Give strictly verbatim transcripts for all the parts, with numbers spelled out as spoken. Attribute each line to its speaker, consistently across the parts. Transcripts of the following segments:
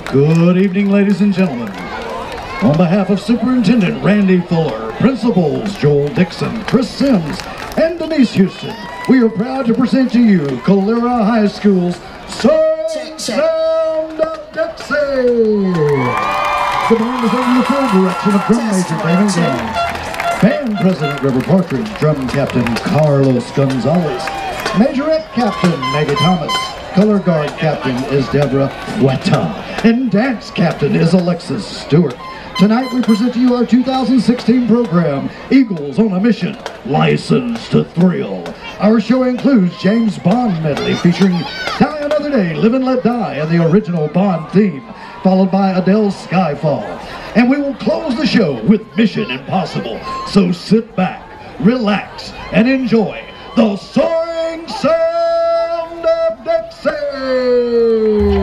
Speaker 1: Good evening, ladies and gentlemen. On behalf of Superintendent Randy Fuller, Principals Joel Dixon, Chris Sims, and Denise Houston, we are proud to present to you Calera High School's Soaring Sound of Dixie. The band is under the full direction of drum major Damon Gaines, band president River Partridge, drum captain Carlos Gonzalez, majorette captain Maggie Thomas, color guard captain is Deborah Hueta, and dance captain is Alexis Stewart. Tonight we present to you our two thousand sixteen program, Eagles on a Mission, License to Thrill. Our show includes James Bond medley featuring Die Another Day, Live and Let Die, and the original Bond theme, followed by Adele's Skyfall. And we will close the show with Mission Impossible. So sit back, relax, and enjoy the Soaring Sound of Dixie!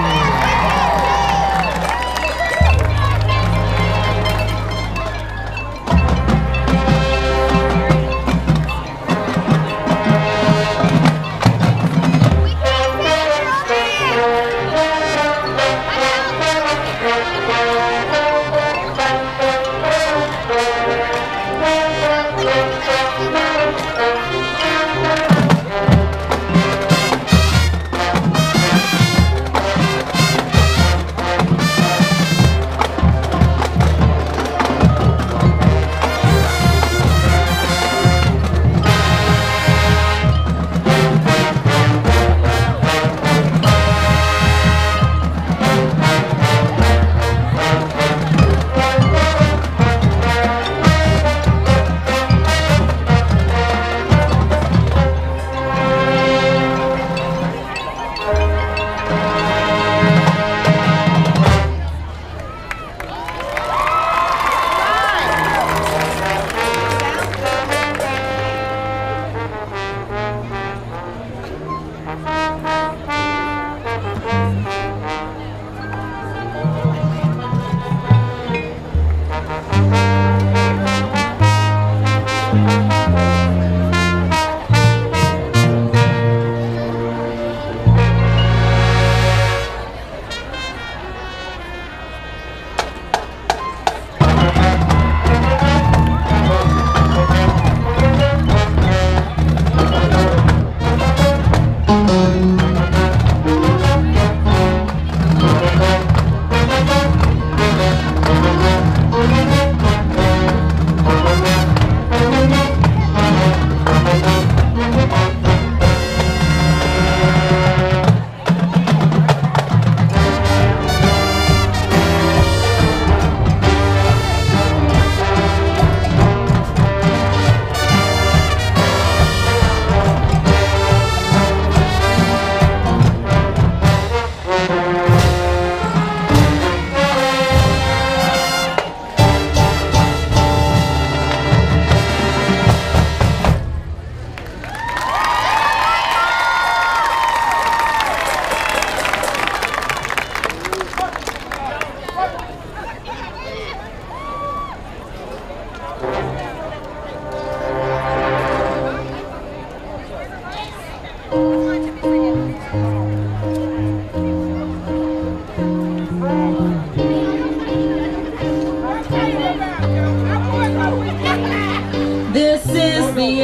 Speaker 2: This is the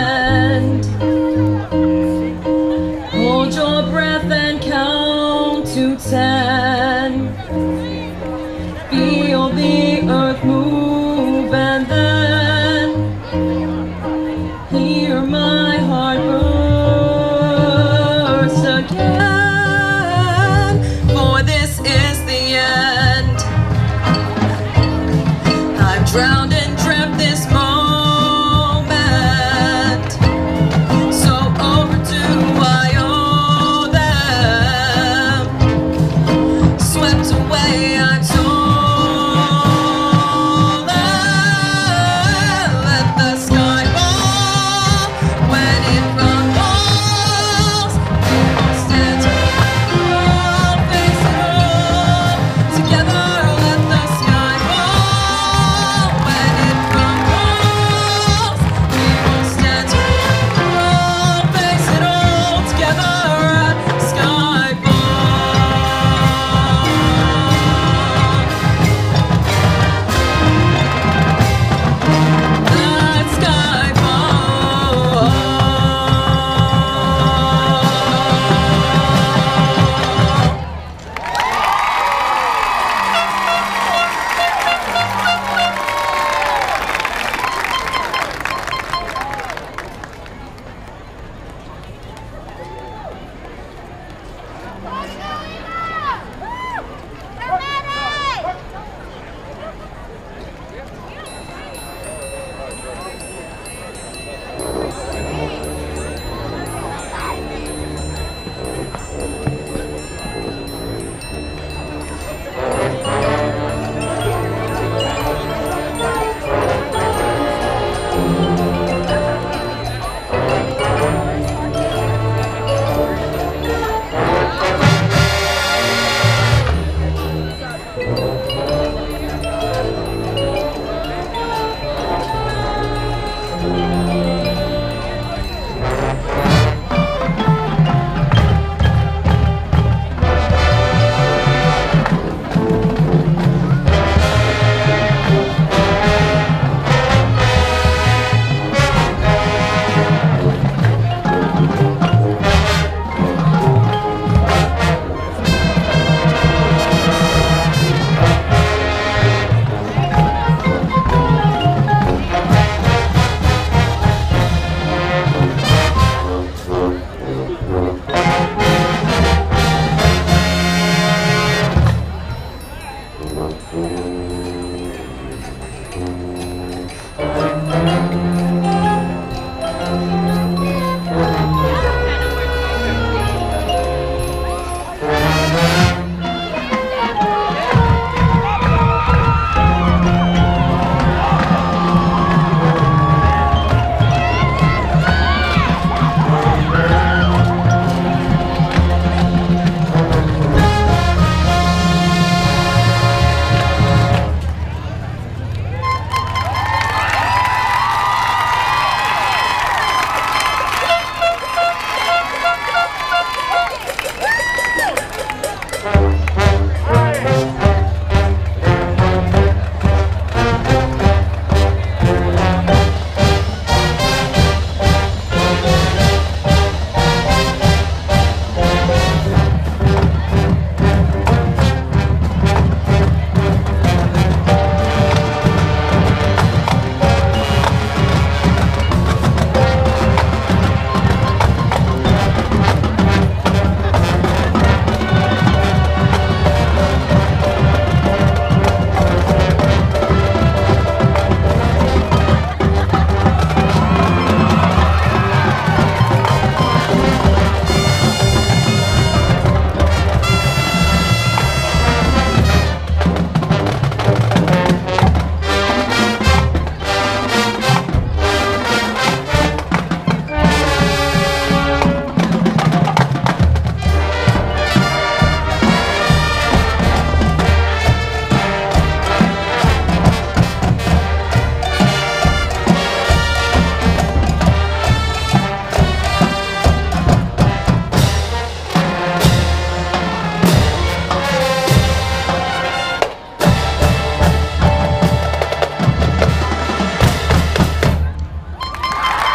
Speaker 2: end. Hold your breath and count to ten. Feel the earth move and then hear my heart burst again. For this is the end. I've drowned and dreamt this moment.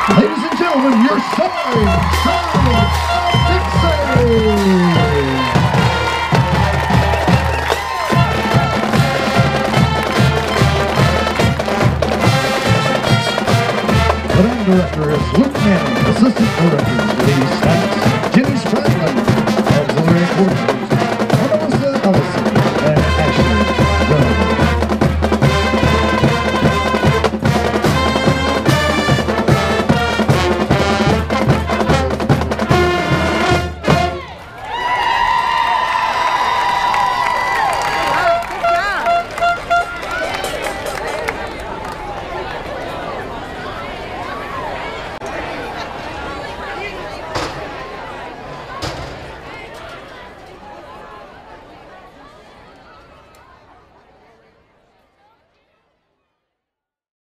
Speaker 1: Ladies and gentlemen, your Soaring Son of Dixie! The band director is Luke Manning, assistant director Lee Stacks, Jenny Spratt,